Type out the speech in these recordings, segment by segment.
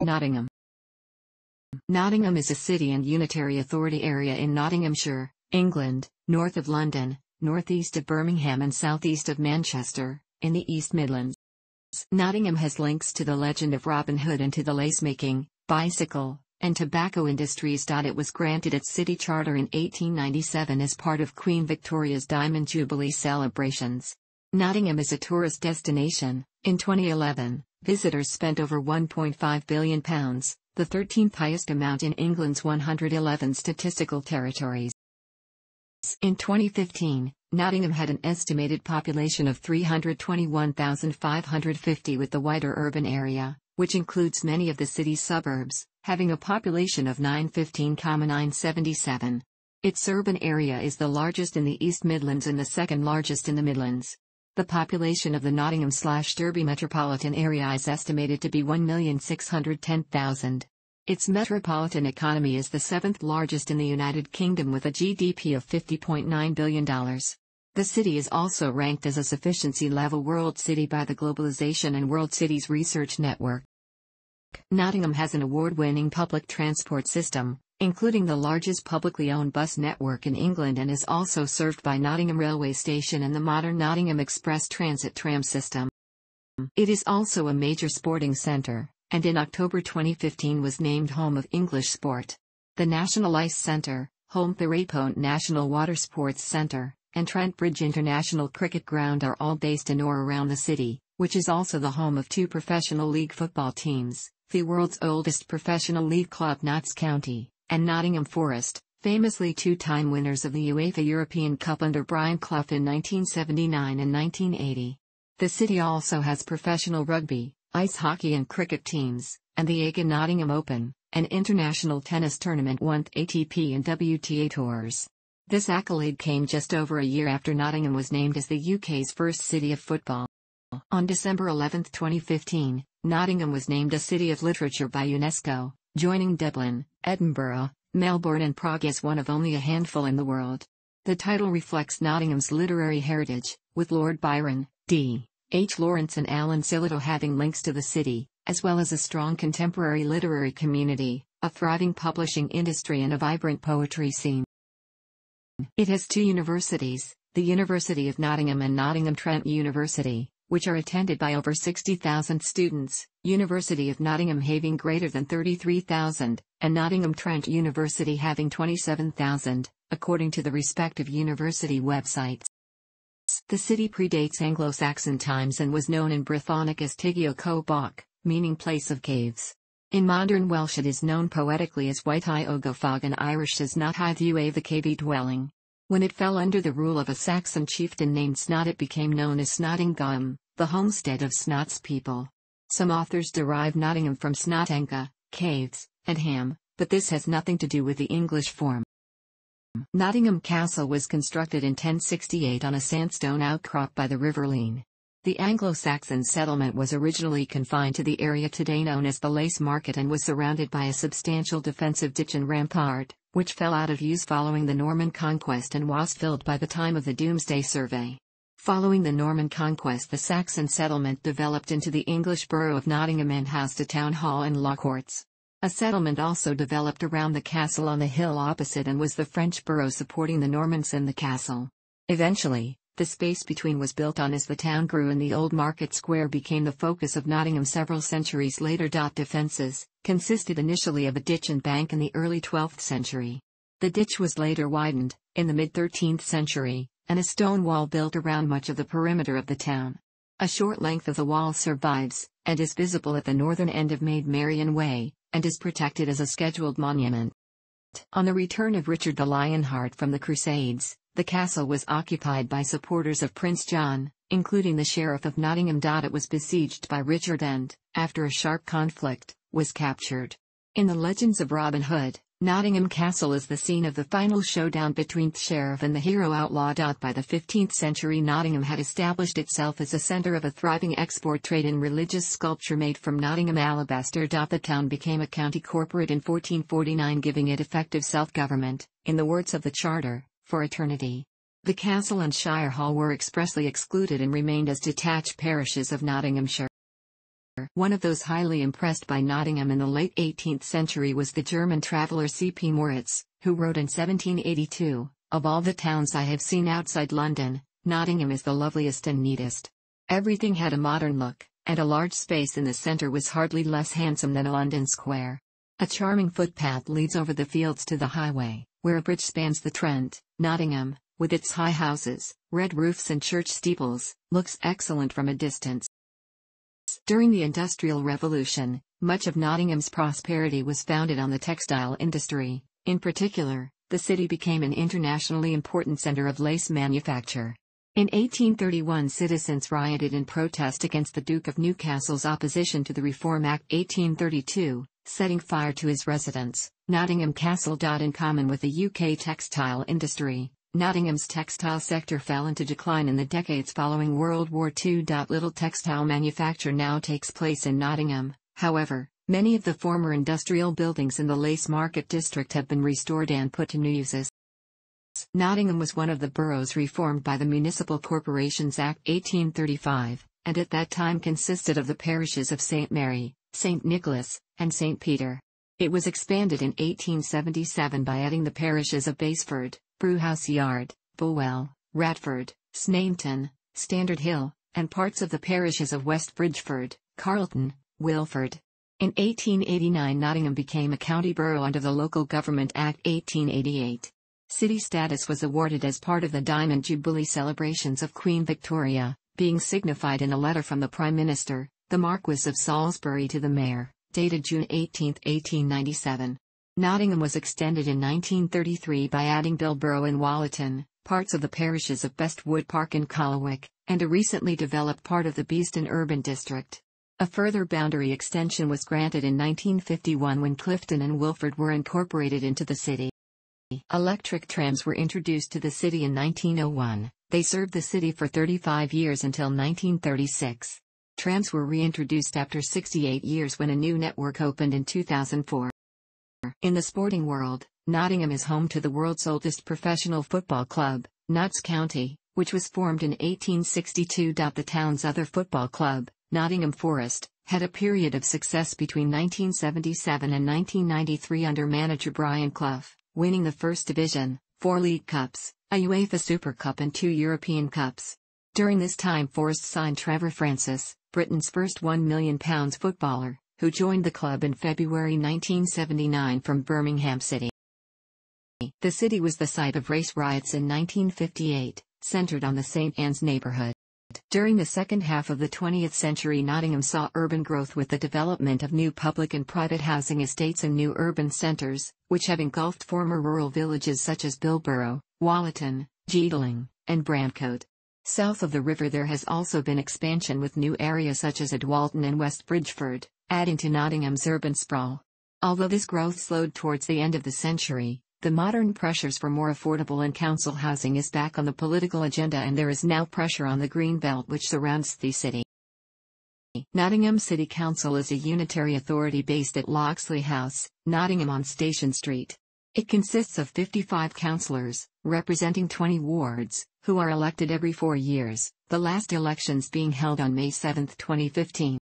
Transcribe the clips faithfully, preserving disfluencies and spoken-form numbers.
Nottingham. Nottingham is a city and unitary authority area in Nottinghamshire, England, north of London, northeast of Birmingham and southeast of Manchester, in the East Midlands. Nottingham has links to the legend of Robin Hood and to the lace-making, bicycle, and tobacco industries. It was granted its city charter in eighteen ninety-seven as part of Queen Victoria's Diamond Jubilee celebrations. Nottingham is a tourist destination. In twenty eleven, visitors spent over one point five billion pounds, the thirteenth highest amount in England's one hundred eleven statistical territories. In twenty fifteen, Nottingham had an estimated population of three hundred twenty-one thousand five hundred fifty, with the wider urban area, which includes many of the city's suburbs, having a population of nine hundred fifteen thousand nine hundred seventy-seven. Its urban area is the largest in the East Midlands and the second largest in the Midlands. The population of the Nottingham/Derby metropolitan area is estimated to be one million six hundred ten thousand. Its metropolitan economy is the seventh largest in the United Kingdom with a G D P of fifty point nine billion dollars. The city is also ranked as a sufficiency-level world city by the Globalization and World Cities Research Network. Nottingham has an award-winning public transport system, including the largest publicly owned bus network in England, and is also served by Nottingham Railway Station and the modern Nottingham Express Transit tram system. It is also a major sporting centre, and in October twenty fifteen was named home of English sport. The National Ice Centre, home to Rapont National Water Sports Centre, and Trent Bridge International Cricket Ground are all based in or around the city, which is also the home of two professional league football teams, the world's oldest professional league club Notts County, and Nottingham Forest, famously two-time winners of the UEFA European Cup under Brian Clough in nineteen seventy-nine and nineteen eighty. The city also has professional rugby, ice hockey and cricket teams, and the A G A Nottingham Open, an international tennis tournament won A T P and W T A tours. This accolade came just over a year after Nottingham was named as the U K's first city of football. On December eleventh twenty fifteen, Nottingham was named a City of Literature by UNESCO, joining Dublin, Edinburgh, Melbourne and Prague as one of only a handful in the world. The title reflects Nottingham's literary heritage, with Lord Byron, D H Lawrence and Alan Sillitoe having links to the city, as well as a strong contemporary literary community, a thriving publishing industry and a vibrant poetry scene. It has two universities, the University of Nottingham and Nottingham Trent University, which are attended by over sixty thousand students, University of Nottingham having greater than thirty-three thousand, and Nottingham Trent University having twenty-seven thousand, according to the respective university websites. The city predates Anglo-Saxon times and was known in Brythonic as Tigio Co Bach, meaning place of caves. In modern Welsh it is known poetically as Whitehigh Ogofog and Irish as Nothaithu the cavey dwelling. When it fell under the rule of a Saxon chieftain named Snot, it became known as Snottingham, the homestead of Snot's people. Some authors derive Nottingham from Snotenga, caves, and ham, but this has nothing to do with the English form. Nottingham Castle was constructed in ten sixty-eight on a sandstone outcrop by the River Leen. The Anglo-Saxon settlement was originally confined to the area today known as the Lace Market and was surrounded by a substantial defensive ditch and rampart, which fell out of use following the Norman conquest and was filled by the time of the Domesday Survey. Following the Norman conquest, the Saxon settlement developed into the English borough of Nottingham and housed a town hall and law courts. A settlement also developed around the castle on the hill opposite and was the French borough supporting the Normans and the castle. Eventually, the space between was built on as the town grew and the old market square became the focus of Nottingham several centuries later. Defences consisted initially of a ditch and bank in the early twelfth century. The ditch was later widened, in the mid-thirteenth century, and a stone wall built around much of the perimeter of the town. A short length of the wall survives, and is visible at the northern end of Maid Marian Way, and is protected as a scheduled monument. On the return of Richard the Lionheart from the Crusades, the castle was occupied by supporters of Prince John, including the Sheriff of Nottingham. It was besieged by Richard and, after a sharp conflict, was captured. In the legends of Robin Hood, Nottingham Castle is the scene of the final showdown between the sheriff and the hero outlaw. By the fifteenth century, Nottingham had established itself as a centre of a thriving export trade in religious sculpture made from Nottingham alabaster. The town became a county corporate in fourteen forty-nine, giving it effective self-government, in the words of the Charter, for eternity. The castle and shire hall were expressly excluded and remained as detached parishes of Nottinghamshire. One of those highly impressed by Nottingham in the late eighteenth century was the German traveller C P Moritz, who wrote in seventeen eighty-two, "Of all the towns I have seen outside London, Nottingham is the loveliest and neatest." Everything had a modern look, and a large space in the centre was hardly less handsome than London Square. A charming footpath leads over the fields to the highway, where a bridge spans the Trent. Nottingham, with its high houses, red roofs and church steeples, looks excellent from a distance. During the Industrial Revolution, much of Nottingham's prosperity was founded on the textile industry. In particular, the city became an internationally important centre of lace manufacture. In eighteen thirty-one, citizens rioted in protest against the Duke of Newcastle's opposition to the Reform Act eighteen thirty-two, setting fire to his residence, Nottingham Castle. In common with the U K textile industry, Nottingham's textile sector fell into decline in the decades following World War Two. Little textile manufacture now takes place in Nottingham, however, many of the former industrial buildings in the Lace Market district have been restored and put to new uses. Nottingham was one of the boroughs reformed by the Municipal Corporations Act eighteen thirty-five, and at that time consisted of the parishes of Saint Mary, Saint Nicholas, and Saint Peter. It was expanded in eighteen seventy-seven by adding the parishes of Basford, Brewhouse Yard, Bulwell, Ratford, Snainton, Standard Hill, and parts of the parishes of West Bridgford, Carlton, Wilford. In eighteen eighty-nine, Nottingham became a county borough under the Local Government Act eighteen eighty-eight. City status was awarded as part of the Diamond Jubilee celebrations of Queen Victoria, being signified in a letter from the Prime Minister, the Marquess of Salisbury, to the Mayor, dated June eighteenth, eighteen ninety-seven. Nottingham was extended in nineteen thirty-three by adding Bilborough and Walleton, parts of the parishes of Bestwood Park and Colwick, and a recently developed part of the Beeston Urban District. A further boundary extension was granted in nineteen fifty-one when Clifton and Wilford were incorporated into the city. Electric trams were introduced to the city in nineteen oh one. They served the city for thirty-five years until nineteen thirty-six. Trams were reintroduced after sixty-eight years when a new network opened in two thousand four. In the sporting world, Nottingham is home to the world's oldest professional football club, Notts County, which was formed in eighteen sixty-two. The town's other football club, Nottingham Forest, had a period of success between nineteen seventy-seven and nineteen ninety-three under manager Brian Clough, winning the First Division, four League Cups, a UEFA Super Cup and two European Cups. During this time, Forest signed Trevor Francis, Britain's first one million pounds footballer, who joined the club in February nineteen seventy-nine from Birmingham City. The city was the site of race riots in nineteen fifty-eight, centered on the Saint Anne's neighborhood. During the second half of the twentieth century, Nottingham saw urban growth with the development of new public and private housing estates and new urban centres, which have engulfed former rural villages such as Bilborough, Walleton, Jeedling, and Brantcoat. South of the river there has also been expansion with new areas such as Adwalton and West Bridgford, adding to Nottingham's urban sprawl. Although this growth slowed towards the end of the century, the modern pressures for more affordable and council housing is back on the political agenda, and there is now pressure on the green belt which surrounds the city. Nottingham City Council is a unitary authority based at Loxley House, Nottingham on Station Street. It consists of fifty-five councillors, representing twenty wards, who are elected every four years, the last elections being held on May seventh, twenty fifteen.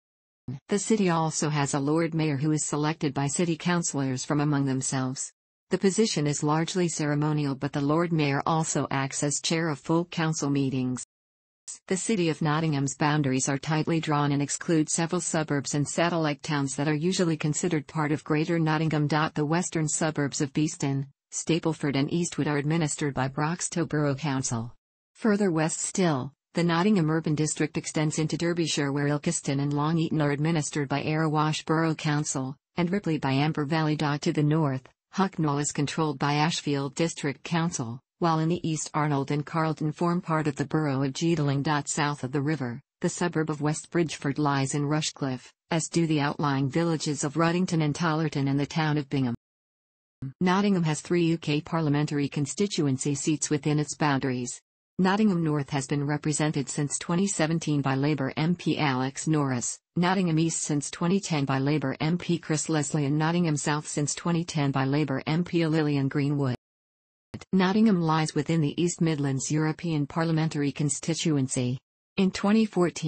The city also has a Lord Mayor who is selected by city councillors from among themselves. The position is largely ceremonial, but the Lord Mayor also acts as chair of full council meetings. The city of Nottingham's boundaries are tightly drawn and exclude several suburbs and satellite towns that are usually considered part of Greater Nottingham. The western suburbs of Beeston, Stapleford and Eastwood are administered by Broxtowe Borough Council. Further west still, the Nottingham Urban District extends into Derbyshire, where Ilkeston and Long Eaton are administered by Erewash Borough Council, and Ripley by Amber Valley. To the north, Hucknall is controlled by Ashfield District Council, while in the east Arnold and Carlton form part of the borough of Jeedling. South of the river, the suburb of West Bridgford lies in Rushcliffe, as do the outlying villages of Ruddington and Tollerton and the town of Bingham. Nottingham has three U K parliamentary constituency seats within its boundaries. Nottingham North has been represented since twenty seventeen by Labour M P Alex Norris, Nottingham East since twenty ten by Labour M P Chris Leslie, and Nottingham South since twenty ten by Labour M P Lillian Greenwood. Nottingham lies within the East Midlands European Parliamentary Constituency. In twenty fourteen,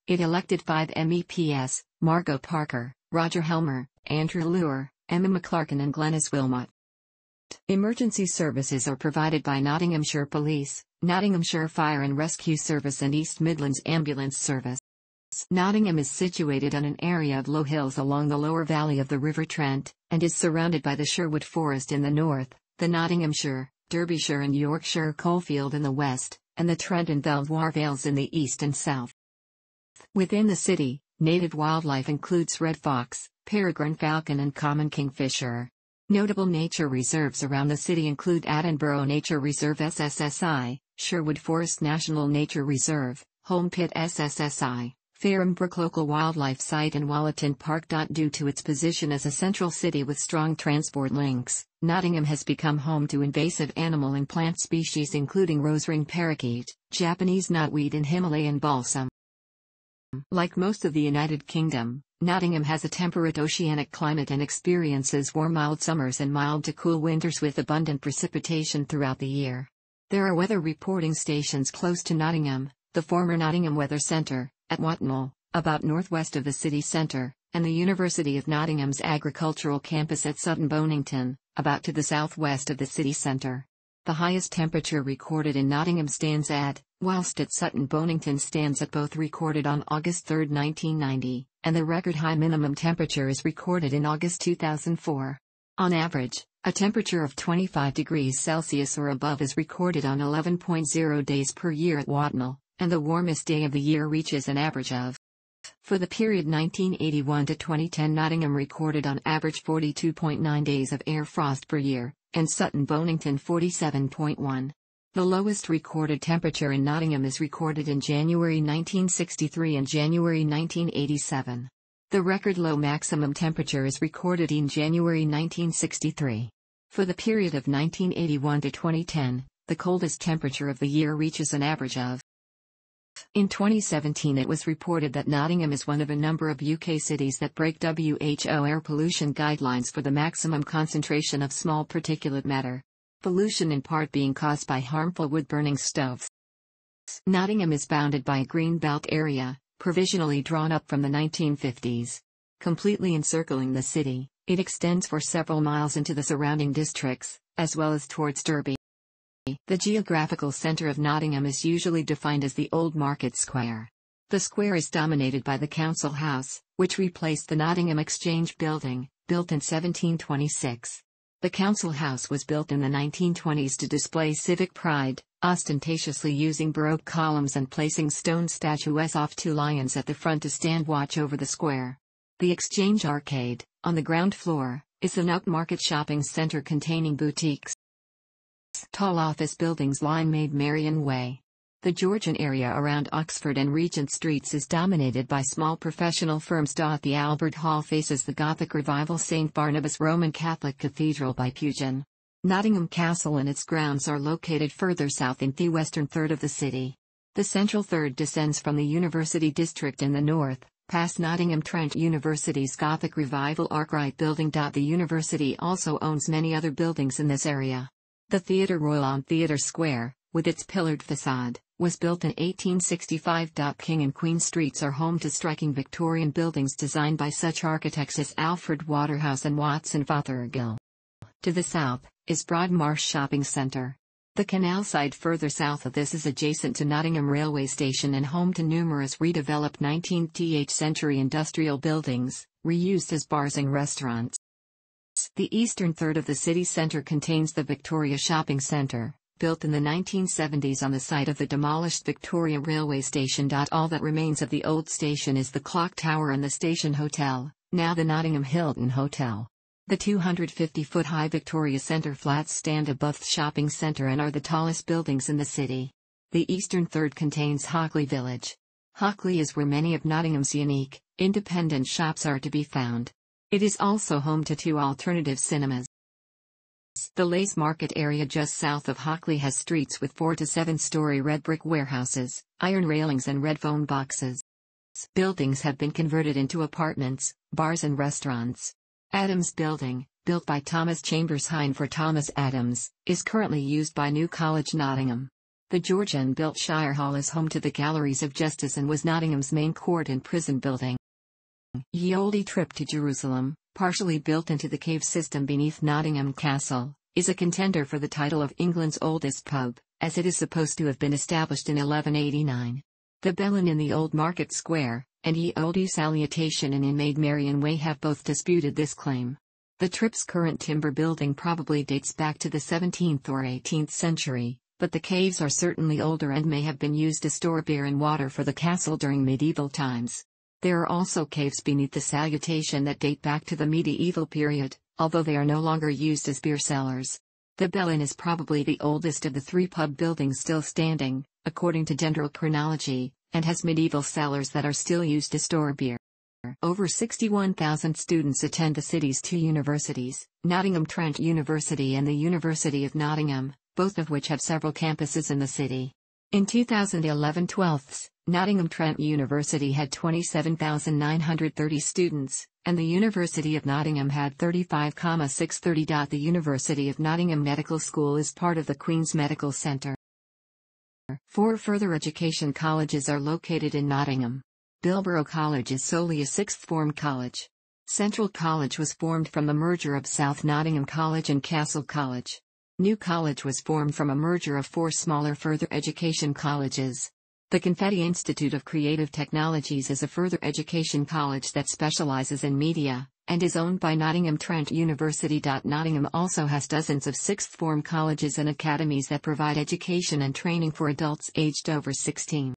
It elected five M E Ps, Margot Parker, Roger Helmer, Andrew Luer, Emma McClarkin and Glenys Wilmot. Emergency services are provided by Nottinghamshire Police, Nottinghamshire Fire and Rescue Service and East Midlands Ambulance Service. Nottingham is situated on an area of low hills along the lower valley of the River Trent, and is surrounded by the Sherwood Forest in the north, the Nottinghamshire, Derbyshire and Yorkshire coalfield in the west, and the Trent and Belvoir Vales in the east and south. Within the city, native wildlife includes red fox, peregrine falcon and common kingfisher. Notable nature reserves around the city include Addenborough Nature Reserve S S S I, Sherwood Forest National Nature Reserve, Holme Pit S S S I, Fareham Brook Local Wildlife Site and Walleton Park. Due to its position as a central city with strong transport links, Nottingham has become home to invasive animal and plant species including rosering parakeet, Japanese knotweed and Himalayan balsam. Like most of the United Kingdom, Nottingham has a temperate oceanic climate and experiences warm mild summers and mild to cool winters with abundant precipitation throughout the year. There are weather reporting stations close to Nottingham, the former Nottingham Weather Centre, at Watnall, about northwest of the city centre, and the University of Nottingham's agricultural campus at Sutton Bonington, about to the southwest of the city centre. The highest temperature recorded in Nottingham stands at, whilst at Sutton Bonington stands at both recorded on August third nineteen ninety, and the record high minimum temperature is recorded in August two thousand four. On average, a temperature of twenty-five degrees Celsius or above is recorded on eleven point zero days per year at Watnall, and the warmest day of the year reaches an average of. For the period nineteen eighty-one to twenty ten, Nottingham recorded on average forty-two point nine days of air frost per year, and Sutton Bonington forty-seven point one. The lowest recorded temperature in Nottingham is recorded in January nineteen sixty-three and January nineteen eighty-seven. The record low maximum temperature is recorded in January nineteen sixty-three. For the period of nineteen eighty-one to twenty ten, the coldest temperature of the year reaches an average of. In twenty seventeen, it was reported that Nottingham is one of a number of U K cities that break W H O air pollution guidelines for the maximum concentration of small particulate matter. Pollution in part being caused by harmful wood-burning stoves. Nottingham is bounded by a green belt area, provisionally drawn up from the nineteen fifties. Completely encircling the city, it extends for several miles into the surrounding districts, as well as towards Derby. The geographical centre of Nottingham is usually defined as the Old Market Square. The square is dominated by the Council House, which replaced the Nottingham Exchange Building, built in seventeen twenty-six. The Council House was built in the nineteen twenties to display civic pride, ostentatiously using Baroque columns and placing stone statues of two lions at the front to stand watch over the square. The Exchange Arcade, on the ground floor, is an upmarket shopping centre containing boutiques. Tall office buildings line Maid Marian Way. The Georgian area around Oxford and Regent Streets is dominated by small professional firms. The Albert Hall faces the Gothic Revival Saint Barnabas Roman Catholic Cathedral by Pugin. Nottingham Castle and its grounds are located further south in the western third of the city. The central third descends from the University District in the north, past Nottingham Trent University's Gothic Revival Arkwright Building. The university also owns many other buildings in this area. The Theatre Royal on Theatre Square, with its pillared facade, was built in eighteen sixty-five. King and Queen Streets are home to striking Victorian buildings designed by such architects as Alfred Waterhouse and Watson Fothergill. To the south, is Broadmarsh Shopping Centre. The canal side further south of this is adjacent to Nottingham Railway Station and home to numerous redeveloped nineteenth century industrial buildings, reused as bars and restaurants. The eastern third of the city centre contains the Victoria Shopping Centre, built in the nineteen seventies on the site of the demolished Victoria Railway Station. All that remains of the old station is the Clock Tower and the Station Hotel, now the Nottingham Hilton Hotel. The two hundred fifty foot high Victoria Centre flats stand above the shopping centre and are the tallest buildings in the city. The eastern third contains Hockley Village. Hockley is where many of Nottingham's unique, independent shops are to be found. It is also home to two alternative cinemas. The Leys Market area just south of Hockley has streets with four to seven story red brick warehouses, iron railings and red phone boxes. Buildings have been converted into apartments, bars and restaurants. Adams Building, built by Thomas Chambers Hine for Thomas Adams, is currently used by New College Nottingham. The Georgian-built Shire Hall is home to the Galleries of Justice and was Nottingham's main court and prison building. Ye Olde Trip to Jerusalem, partially built into the cave system beneath Nottingham Castle, is a contender for the title of England's oldest pub, as it is supposed to have been established in eleven eighty-nine. The Bell in the Old Market Square, and Ye Olde Salutation Inn in Maid Marian Way have both disputed this claim. The Trip's current timber building probably dates back to the seventeenth or eighteenth century, but the caves are certainly older and may have been used to store beer and water for the castle during medieval times. There are also caves beneath the Salutation that date back to the medieval period, although they are no longer used as beer cellars. The Bell Inn is probably the oldest of the three pub buildings still standing, according to general chronology, and has medieval cellars that are still used to store beer. Over sixty-one thousand students attend the city's two universities, Nottingham Trent University and the University of Nottingham, both of which have several campuses in the city. In two thousand eleven twelfths, Nottingham Trent University had twenty-seven thousand nine hundred thirty students, and the University of Nottingham had thirty-five thousand six hundred thirty. The University of Nottingham Medical School is part of the Queen's Medical Centre. Four further education colleges are located in Nottingham. Bilborough College is solely a sixth form college. Central College was formed from the merger of South Nottingham College and Castle College. New College was formed from a merger of four smaller further education colleges. The Confetti Institute of Creative Technologies is a further education college that specializes in media, and is owned by Nottingham Trent University. Nottingham also has dozens of sixth form colleges and academies that provide education and training for adults aged over sixteen.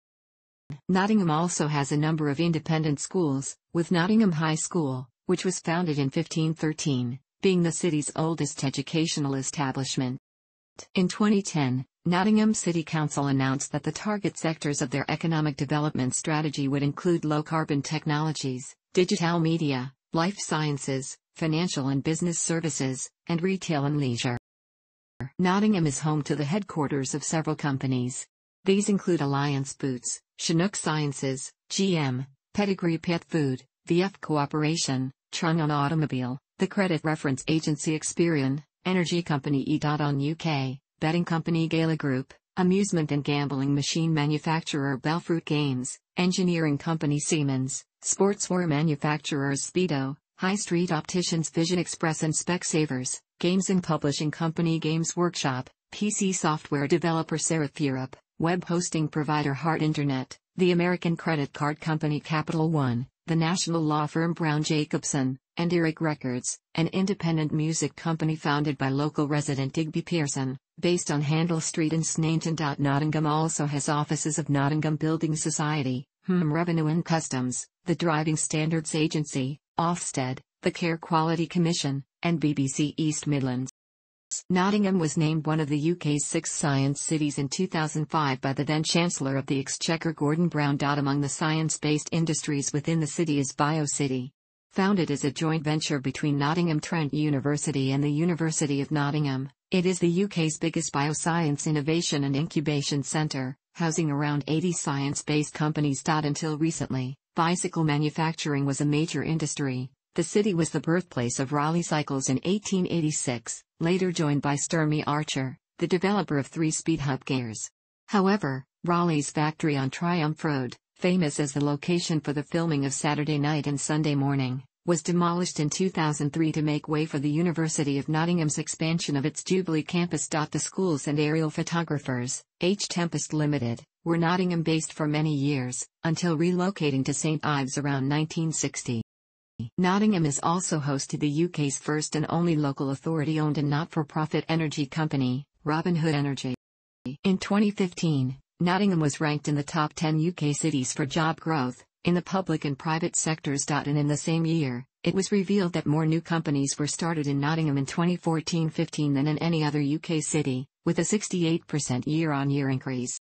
Nottingham also has a number of independent schools, with Nottingham High School, which was founded in fifteen thirteen, being the city's oldest educational establishment. In twenty ten, Nottingham City Council announced that the target sectors of their economic development strategy would include low-carbon technologies, digital media, life sciences, financial and business services, and retail and leisure. Nottingham is home to the headquarters of several companies. These include Alliance Boots, Chinook Sciences, G M, Pedigree Pet Food, V F Cooperation, Trunnion Automobile, the credit reference agency Experian, energy company E on U K, betting company Gala Group, amusement and gambling machine manufacturer Belfruit Games, engineering company Siemens, sportswear manufacturers Speedo, high street opticians Vision Express and Specsavers, games and publishing company Games Workshop, P C software developer Seraph Europe, web hosting provider Heart Internet, the American credit card company Capital One, the national law firm Brown Jacobson, and Earache Records, an independent music company founded by local resident Digby Pearson, based on Handel Street in Sneinton. Nottingham also has offices of Nottingham Building Society, Home Revenue and Customs, the Driving Standards Agency, Ofsted, the Care Quality Commission, and B B C East Midlands. Nottingham was named one of the U K's six science cities in two thousand five by the then Chancellor of the Exchequer Gordon Brown. Among the science-based industries within the city is BioCity. Founded as a joint venture between Nottingham Trent University and the University of Nottingham, it is the U K's biggest bioscience innovation and incubation centre, housing around eighty science-based companies. Until recently, bicycle manufacturing was a major industry. The city was the birthplace of Raleigh Cycles in eighteen eighty-six, later joined by Sturmey Archer, the developer of three-speed hub gears. However, Raleigh's factory on Triumph Road, famous as the location for the filming of Saturday Night and Sunday Morning, was demolished in two thousand three to make way for the University of Nottingham's expansion of its Jubilee campus. The schools and aerial photographers, H. Tempest Limited, were Nottingham-based for many years, until relocating to Saint Ives around nineteen sixty. Nottingham is also host to the U K's first and only local authority-owned and not-for-profit energy company, Robin Hood Energy. In twenty fifteen, Nottingham was ranked in the top ten U K cities for job growth, in the public and private sectors. And in the same year, it was revealed that more new companies were started in Nottingham in twenty fourteen fifteen than in any other U K city, with a sixty-eight percent year-on-year increase.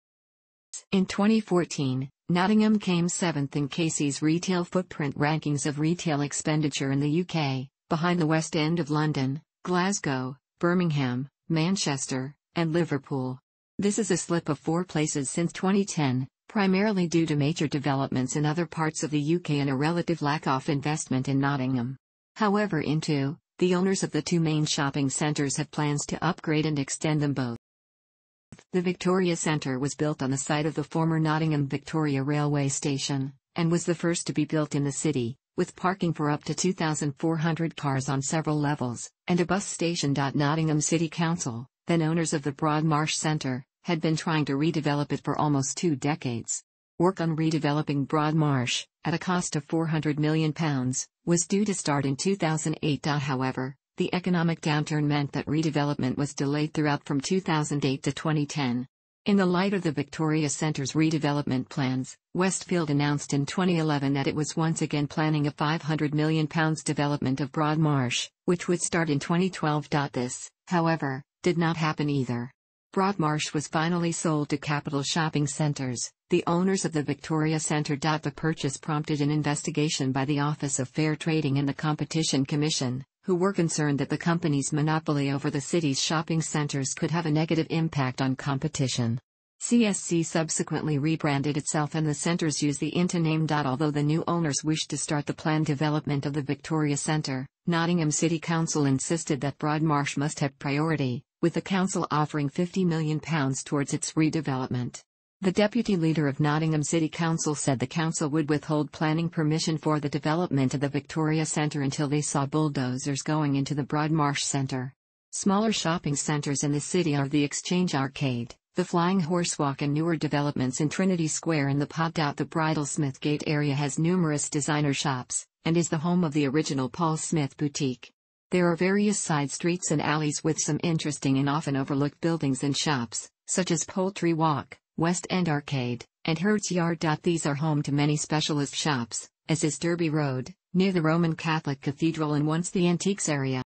In twenty fourteen, Nottingham came seventh in Casey's retail footprint rankings of retail expenditure in the U K, behind the West End of London, Glasgow, Birmingham, Manchester, and Liverpool. This is a slip of four places since twenty ten, primarily due to major developments in other parts of the U K and a relative lack of investment in Nottingham. However, Into, the owners of the two main shopping centres have plans to upgrade and extend them both. The Victoria Centre was built on the site of the former Nottingham Victoria Railway Station, and was the first to be built in the city, with parking for up to two thousand four hundred cars on several levels, and a bus station. Nottingham City Council, then owners of the Broadmarsh Centre, had been trying to redevelop it for almost two decades. Work on redeveloping Broadmarsh, at a cost of four hundred million pounds, was due to start in two thousand eight. However, the economic downturn meant that redevelopment was delayed throughout from two thousand eight to twenty ten. In the light of the Victoria Centre's redevelopment plans, Westfield announced in twenty eleven that it was once again planning a five hundred million pounds development of Broadmarsh, which would start in twenty twelve. This, however, did not happen either. Broadmarsh was finally sold to Capital Shopping Centres, the owners of the Victoria Centre. The purchase prompted an investigation by the Office of Fair Trading and the Competition Commission, who were concerned that the company's monopoly over the city's shopping centres could have a negative impact on competition. C S C subsequently rebranded itself and the centres use the Inta name. Although the new owners wished to start the planned development of the Victoria Centre, Nottingham City Council insisted that Broadmarsh must have priority, with the council offering fifty million pounds towards its redevelopment. The deputy leader of Nottingham City Council said the council would withhold planning permission for the development of the Victoria Centre until they saw bulldozers going into the Broadmarsh Centre. Smaller shopping centres in the city are the Exchange Arcade, the Flying Horse Walk, and newer developments in Trinity Square and the Pod. The Bridal Smithgate area has numerous designer shops, and is the home of the original Paul Smith boutique. There are various side streets and alleys with some interesting and often overlooked buildings and shops, such as Poultry Walk, West End Arcade, and Hertz Yard. These are home to many specialist shops, as is Derby Road, near the Roman Catholic Cathedral and once the Antiques area.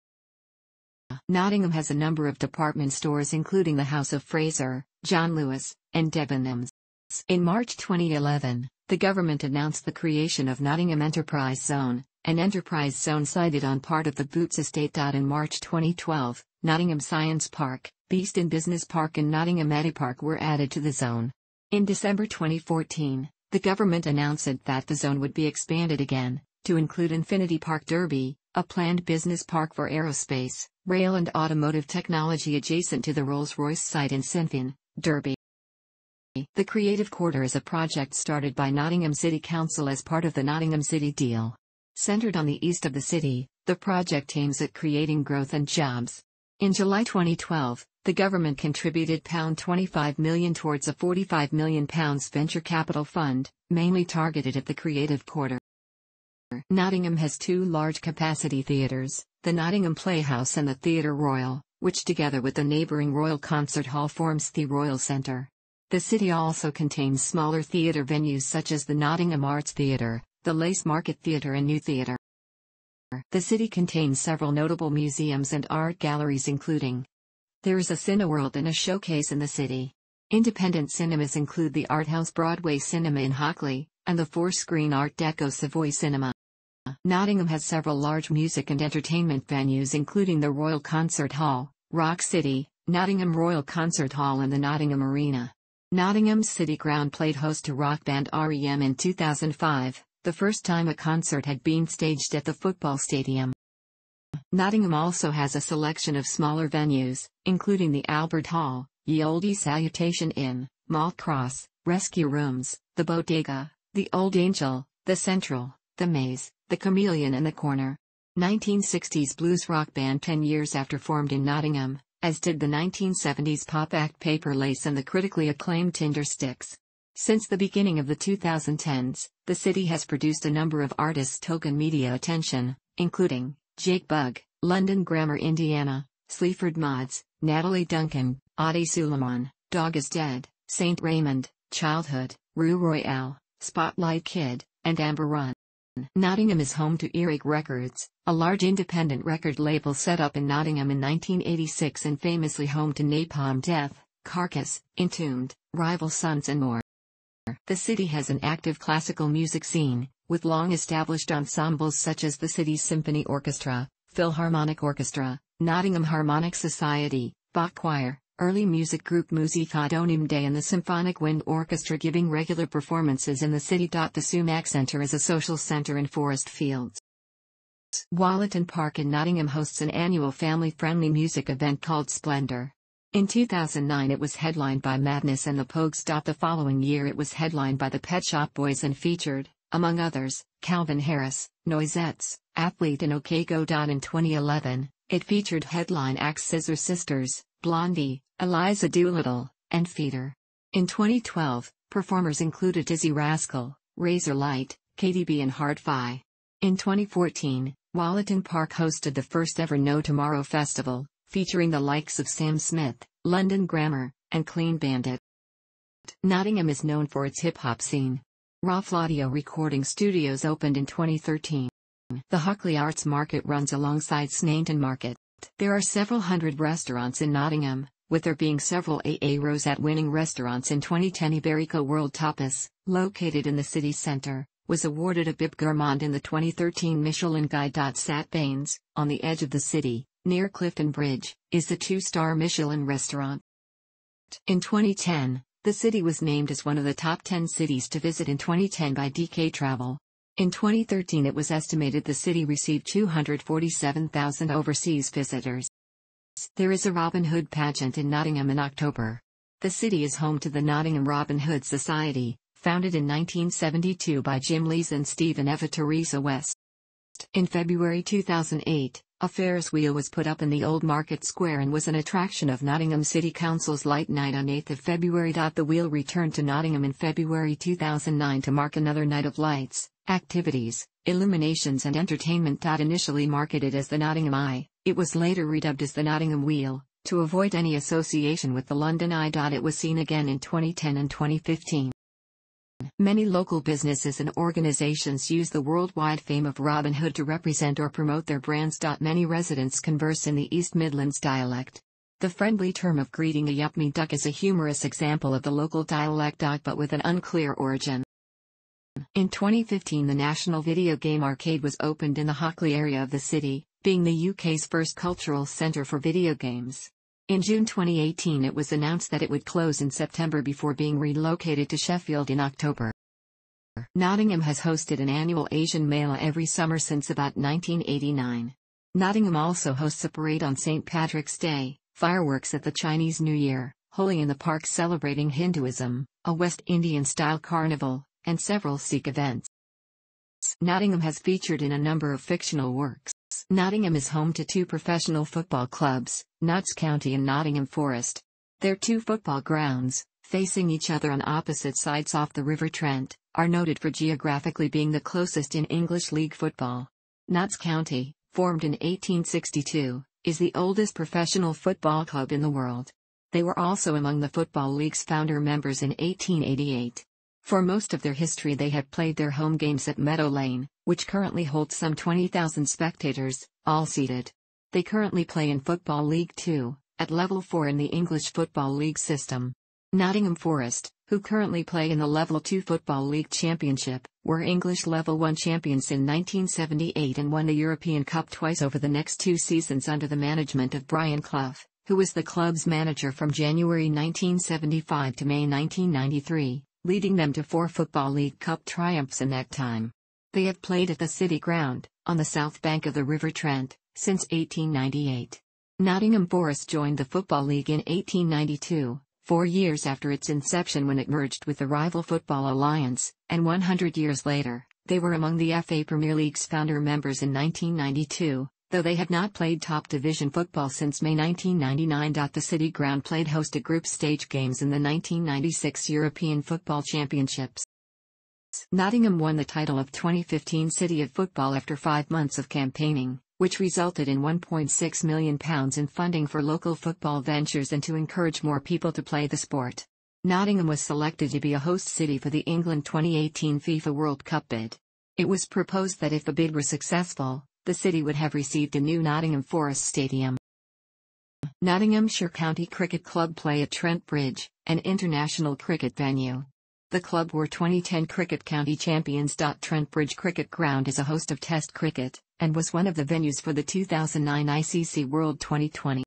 Nottingham has a number of department stores including the House of Fraser, John Lewis, and Debenhams. In March twenty eleven, the government announced the creation of Nottingham Enterprise Zone, an enterprise zone sited on part of the Boots estate. In March twenty twelve, Nottingham Science Park, Beeston Business Park and Nottingham Medipark were added to the zone. In December twenty fourteen, the government announced that the zone would be expanded again, to include Infinity Park Derby, a planned business park for aerospace, rail and automotive technology adjacent to the Rolls-Royce site in Sinfin, Derby. The Creative Quarter is a project started by Nottingham City Council as part of the Nottingham City Deal. Centred on the east of the city, the project aims at creating growth and jobs. In July twenty twelve, the government contributed twenty-five million pounds towards a forty-five million pounds venture capital fund, mainly targeted at the Creative Quarter. Nottingham has two large capacity theatres, the Nottingham Playhouse and the Theatre Royal, which together with the neighbouring Royal Concert Hall forms the Royal Centre. The city also contains smaller theatre venues such as the Nottingham Arts Theatre, the Lace Market Theatre and New Theatre. The city contains several notable museums and art galleries including there is a Cineworld and a showcase in the city. Independent cinemas include the Art House Broadway Cinema in Hockley, and the four-screen Art Deco Savoy Cinema. Nottingham has several large music and entertainment venues including the Royal Concert Hall, Rock City, Nottingham Royal Concert Hall and the Nottingham Arena. Nottingham's City Ground played host to rock band R E M in two thousand five, the first time a concert had been staged at the football stadium. Nottingham also has a selection of smaller venues, including the Albert Hall, Ye Olde Salutation Inn, Malt Cross, Rescue Rooms, the Bodega, the Old Angel, the Central, the Maze, the Chameleon and the Corner. nineteen sixties blues rock band ten years after formed in Nottingham, as did the nineteen seventies pop act Paper Lace and the critically acclaimed Tindersticks. Since the beginning of the twenty tens, the city has produced a number of artists token media attention, including Jake Bugg, London Grammar Indiana, Sleaford Mods, Natalie Duncan, Adi Suleiman, Dog is Dead, Saint Raymond, Childhood, Rue Royale, Spotlight Kid, and Amber Run. Nottingham is home to Earache Records, a large independent record label set up in Nottingham in nineteen eighty-six and famously home to Napalm Death, Carcass, Entombed, Rival Sons and more. The city has an active classical music scene, with long-established ensembles such as the city's Symphony Orchestra, Philharmonic Orchestra, Nottingham Harmonic Society, Bach Choir, early music group Musica Donimde and the Symphonic Wind Orchestra giving regular performances in the city. The Sumac Centre is a social centre in Forest Fields. Wallerton Park in Nottingham hosts an annual family-friendly music event called Splendour. In two thousand nine it was headlined by Madness and the Pogues. The following year it was headlined by the Pet Shop Boys and featured, among others, Calvin Harris, Noisettes, Athlete and OK Go. In twenty eleven, it featured headline acts Scissor Sisters, Blondie, Eliza Doolittle, and Feeder. In twenty twelve, performers included Dizzy Rascal, Razor Light, K D B and Hard-Fi. In twenty fourteen, Wallerton Park hosted the first ever No Tomorrow Festival, featuring the likes of Sam Smith, London Grammar, and Clean Bandit. Nottingham is known for its hip-hop scene. Raw Audio Recording Studios opened in twenty thirteen. The Hockley Arts Market runs alongside Sneinton Market. There are several hundred restaurants in Nottingham, with there being several A A Rosette-winning restaurants. In twenty ten Iberico World Tapas, located in the city centre, was awarded a Bib Gourmand in the twenty thirteen Michelin Guide. Sat Bains, on the edge of the city, near Clifton Bridge, is the two-star Michelin restaurant. In twenty ten, the city was named as one of the top ten cities to visit in twenty ten by D K Travel. In twenty thirteen it was estimated the city received two hundred forty-seven thousand overseas visitors. There is a Robin Hood pageant in Nottingham in October. The city is home to the Nottingham Robin Hood Society, founded in nineteen seventy-two by Jim Lees and Steve and Eva Teresa West. In February two thousand eight, a Ferris wheel was put up in the Old Market Square and was an attraction of Nottingham City Council's Light Night on eighth of February. The wheel returned to Nottingham in February two thousand nine to mark another night of lights, activities, illuminations and entertainment. Initially marketed as the Nottingham Eye, it was later redubbed as the Nottingham Wheel, to avoid any association with the London Eye. It was seen again in twenty ten and twenty fifteen. Many local businesses and organizations use the worldwide fame of Robin Hood to represent or promote their brands. Many residents converse in the East Midlands dialect. The friendly term of greeting a yup me duck is a humorous example of the local dialect, but with an unclear origin. In twenty fifteen the National Video Game Arcade was opened in the Hockley area of the city, being the U K's first cultural centre for video games. In June twenty eighteen it was announced that it would close in September before being relocated to Sheffield in October. Nottingham has hosted an annual Asian Mela every summer since about nineteen eighty-nine. Nottingham also hosts a parade on Saint Patrick's Day, fireworks at the Chinese New Year, Holi in the Park celebrating Hinduism, a West Indian-style carnival, and several Sikh events. Nottingham has featured in a number of fictional works. Nottingham is home to two professional football clubs, Notts County and Nottingham Forest. Their two football grounds, facing each other on opposite sides off the River Trent, are noted for geographically being the closest in English League football. Notts County, formed in eighteen sixty-two, is the oldest professional football club in the world. They were also among the Football League's founder members in eighteen eighty-eight. For most of their history they have played their home games at Meadow Lane, which currently holds some twenty thousand spectators, all seated. They currently play in Football League Two, at level four in the English Football League system. Nottingham Forest, who currently play in the Level Two Football League Championship, were English Level One champions in nineteen seventy-eight and won the European Cup twice over the next two seasons under the management of Brian Clough, who was the club's manager from January nineteen seventy-five to May nineteen ninety-three, leading them to four Football League Cup triumphs in that time. They have played at the City Ground, on the south bank of the River Trent, since eighteen ninety-eight. Nottingham Forest joined the Football League in eighteen ninety-two, four years after its inception when it merged with the rival Football Alliance, and one hundred years later, they were among the F A Premier League's founder members in nineteen ninety-two, though they had not played top division football since May nineteen ninety-nine. The City Ground played host to group stage games in the nineteen ninety-six European Football Championships. Nottingham won the title of twenty fifteen City of Football after five months of campaigning, which resulted in one point six million pounds in funding for local football ventures and to encourage more people to play the sport. Nottingham was selected to be a host city for the England twenty eighteen FIFA World Cup bid. It was proposed that if the bid were successful, the city would have received a new Nottingham Forest Stadium. Nottinghamshire County Cricket Club play at Trent Bridge, an international cricket venue. The club were twenty ten Cricket County champions. Trent Bridge Cricket Ground is a host of Test cricket, and was one of the venues for the two thousand nine I C C World twenty twenty.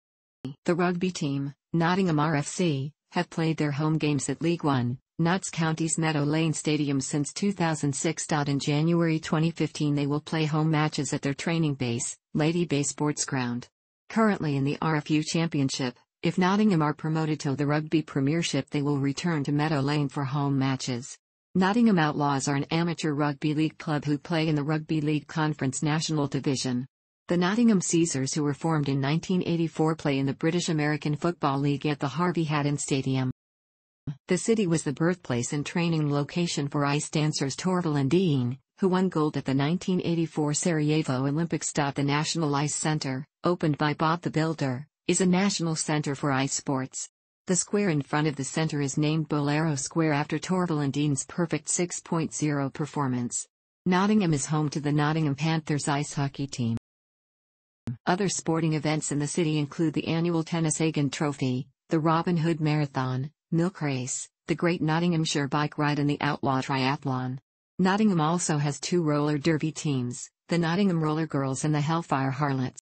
The rugby team, Nottingham R F C, have played their home games at League One, Notts County's Meadow Lane Stadium since two thousand six. In January twenty fifteen they will play home matches at their training base, Lady Bay Sports Ground. Currently in the R F U Championship, If Nottingham are promoted to the Rugby Premiership, they will return to Meadow Lane for home matches. Nottingham Outlaws are an amateur rugby league club who play in the Rugby League Conference National Division. The Nottingham Caesars, who were formed in nineteen eighty-four, play in the British American Football League at the Harvey Haddon Stadium. The city was the birthplace and training location for ice dancers Torvill and Dean, who won gold at the nineteen eighty-four Sarajevo Olympics. The National Ice Center, opened by Bob the Builder, is a national center for ice sports. The square in front of the center is named Bolero Square after Torvill and Dean's perfect six point oh performance. Nottingham is home to the Nottingham Panthers ice hockey team. Other sporting events in the city include the annual Tennishagen Trophy, the Robin Hood Marathon, Milk Race, the Great Nottinghamshire Bike Ride, and the Outlaw Triathlon. Nottingham also has two roller derby teams, the Nottingham Roller Girls and the Hellfire Harlots.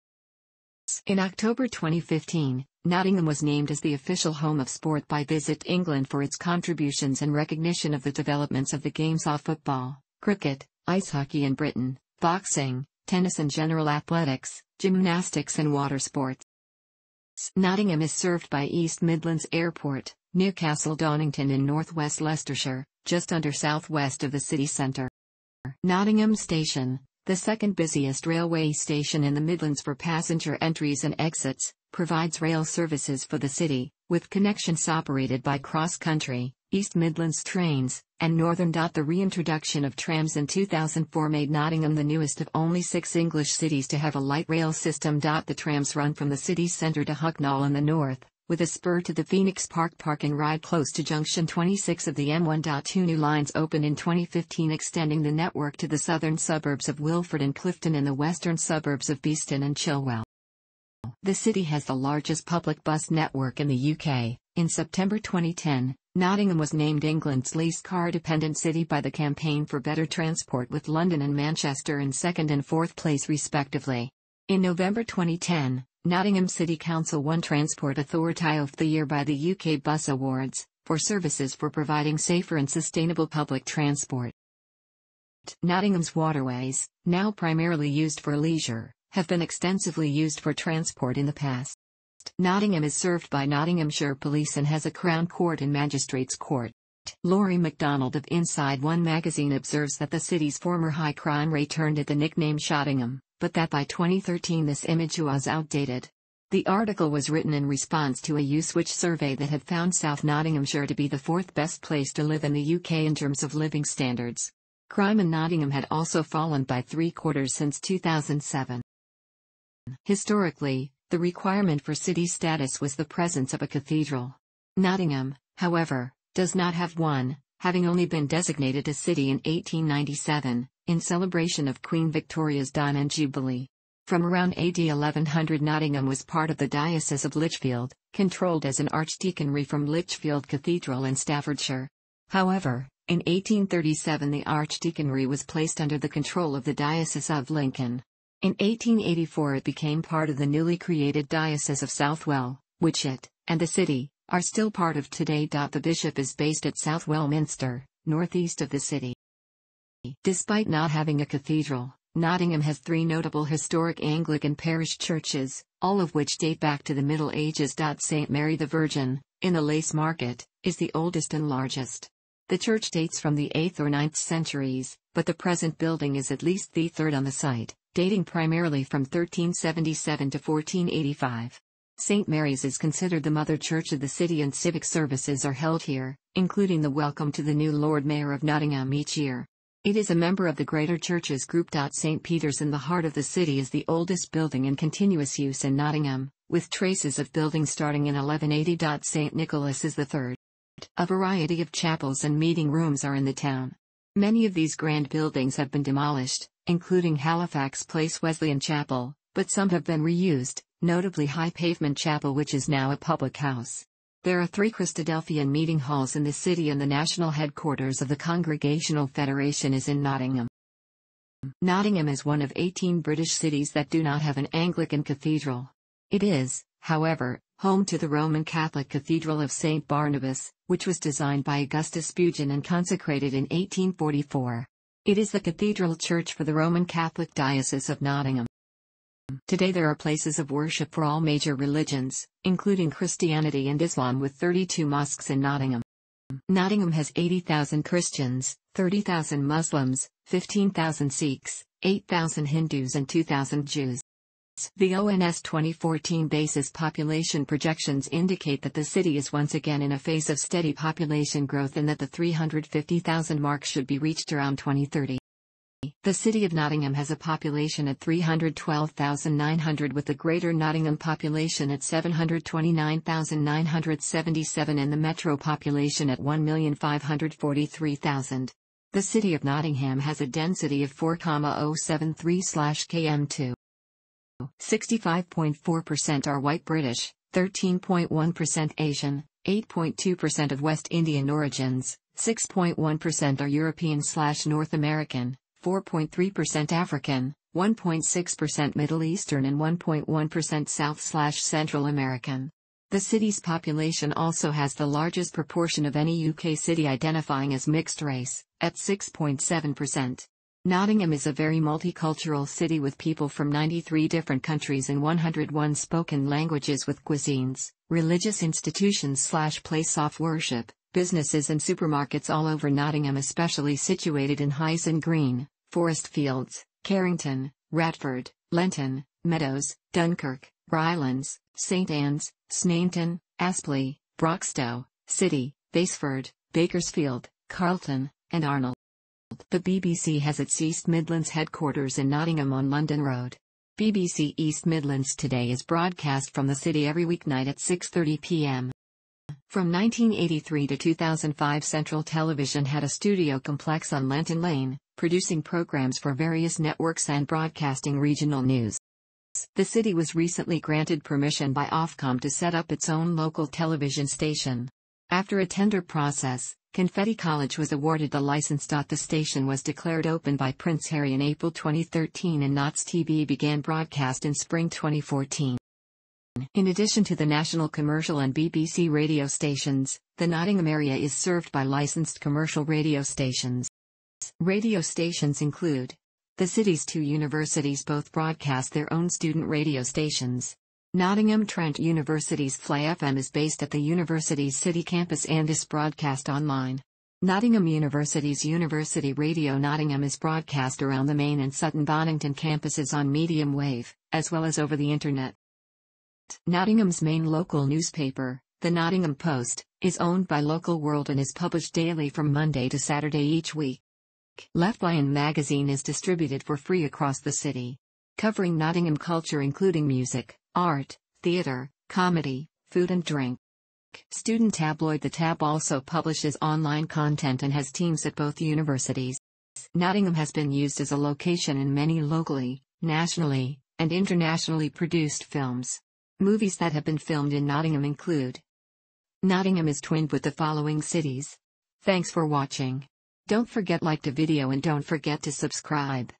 In October twenty fifteen, Nottingham was named as the official home of sport by Visit England for its contributions and recognition of the developments of the games of football, cricket, ice hockey in Britain, boxing, tennis and general athletics, gymnastics and water sports. Nottingham is served by East Midlands Airport, near Castle Donington in northwest Leicestershire, just under southwest of the city centre. Nottingham Station, the second busiest railway station in the Midlands for passenger entries and exits, provides rail services for the city, with connections operated by Cross Country, East Midlands Trains, and Northern. The reintroduction of trams in two thousand four made Nottingham the newest of only six English cities to have a light rail system. The trams run from the city centre to Hucknall in the north, with a spur to the Phoenix Park Park and ride close to junction twenty-six of the M one. Two new lines opened in twenty fifteen, extending the network to the southern suburbs of Wilford and Clifton and the western suburbs of Beeston and Chilwell. The city has the largest public bus network in the U K. In September twenty ten, Nottingham was named England's least car-dependent city by the Campaign for Better Transport, with London and Manchester in second and fourth place respectively. In November twenty ten, Nottingham City Council won Transport Authority of the Year by the U K Bus Awards, for services for providing safer and sustainable public transport. Nottingham's waterways, now primarily used for leisure, have been extensively used for transport in the past. Nottingham is served by Nottinghamshire Police and has a Crown Court and Magistrates Court. Laurie MacDonald of Inside One magazine observes that the city's former high crime rate earned it the nickname Shottingham, but that by twenty thirteen this image was outdated. The article was written in response to a Uswitch survey that had found South Nottinghamshire to be the fourth best place to live in the U K in terms of living standards. Crime in Nottingham had also fallen by three quarters since two thousand seven. Historically, the requirement for city status was the presence of a cathedral. Nottingham, however, does not have one, having only been designated a city in eighteen ninety-seven, in celebration of Queen Victoria's Diamond Jubilee. From around A D eleven hundred, Nottingham was part of the Diocese of Lichfield, controlled as an archdeaconry from Lichfield Cathedral in Staffordshire. However, in eighteen thirty-seven the archdeaconry was placed under the control of the Diocese of Lincoln. In eighteen eighty-four it became part of the newly created Diocese of Southwell, which it, and the city, are still part of today. The bishop is based at Southwell Minster, northeast of the city. Despite not having a cathedral, Nottingham has three notable historic Anglican parish churches, all of which date back to the Middle Ages. Saint Mary the Virgin, in the Lace Market, is the oldest and largest. The church dates from the eighth or ninth centuries, but the present building is at least the third on the site, dating primarily from thirteen seventy-seven to fourteen eighty-five. Saint Mary's is considered the mother church of the city, and civic services are held here, including the welcome to the new Lord Mayor of Nottingham each year. It is a member of the Greater Churches Group. Saint Peter's in the heart of the city is the oldest building in continuous use in Nottingham, with traces of buildings starting in eleven eighty. Saint Nicholas is the third. A variety of chapels and meeting rooms are in the town. Many of these grand buildings have been demolished, including Halifax Place Wesleyan Chapel, but some have been reused, notably High Pavement Chapel, which is now a public house. There are three Christadelphian meeting halls in the city, and the national headquarters of the Congregational Federation is in Nottingham. Nottingham is one of eighteen British cities that do not have an Anglican cathedral. It is, however, home to the Roman Catholic Cathedral of Saint Barnabas, which was designed by Augustus Bugen and consecrated in eighteen forty-four. It is the cathedral church for the Roman Catholic Diocese of Nottingham. Today there are places of worship for all major religions, including Christianity and Islam, with thirty-two mosques in Nottingham. Nottingham has eighty thousand Christians, thirty thousand Muslims, fifteen thousand Sikhs, eight thousand Hindus and two thousand Jews. The O N S twenty fourteen basis population projections indicate that the city is once again in a phase of steady population growth and that the three hundred fifty thousand mark should be reached around twenty thirty. The City of Nottingham has a population at three hundred twelve thousand nine hundred, with the Greater Nottingham population at seven hundred twenty-nine thousand nine hundred seventy-seven and the Metro population at one million five hundred forty-three thousand. The City of Nottingham has a density of four point zero seven three kilometers per square. sixty-five point four percent are white British, thirteen point one percent Asian, eight point two percent of West Indian origins, six point one percent are European/North American, four point three percent African, one point six percent Middle Eastern and one point one percent South/Central American. The city's population also has the largest proportion of any U K city identifying as mixed race, at six point seven percent. Nottingham is a very multicultural city with people from ninety-three different countries and one hundred one spoken languages, with cuisines, religious institutions/place of worship, businesses and supermarkets all over Nottingham, especially situated in Hyson Green, Forest Fields, Carrington, Retford, Lenton, Meadows, Dunkirk, Rylands, Saint Anne's, Snainton, Aspley, Broxtowe, City, Basford, Bakersfield, Carlton, and Arnold. The B B C has its East Midlands headquarters in Nottingham on London Road. B B C East Midlands Today is broadcast from the city every weeknight at six thirty p m From nineteen eighty-three to two thousand five, Central Television had a studio complex on Lenton Lane, producing programs for various networks and broadcasting regional news. The city was recently granted permission by Ofcom to set up its own local television station. After a tender process, Confetti College was awarded the license. The station was declared open by Prince Harry in April twenty thirteen and Notts T V began broadcast in spring twenty fourteen. In addition to the national commercial and B B C radio stations, the Nottingham area is served by licensed commercial radio stations. Radio stations include: the city's two universities both broadcast their own student radio stations. Nottingham Trent University's Fly F M is based at the university's city campus and is broadcast online. Nottingham University's University Radio Nottingham is broadcast around the Main and Sutton Bonington campuses on medium wave, as well as over the internet. Nottingham's main local newspaper, the Nottingham Post, is owned by Local World and is published daily from Monday to Saturday each week. Left Lion magazine is distributed for free across the city, covering Nottingham culture including music, art, theatre, comedy, food and drink. Student tabloid The Tab also publishes online content and has teams at both universities. Nottingham has been used as a location in many locally, nationally, and internationally produced films. Movies that have been filmed in Nottingham include: Nottingham is twinned with the following cities. Thanks for watching. Don't forget like the video and don't forget to subscribe.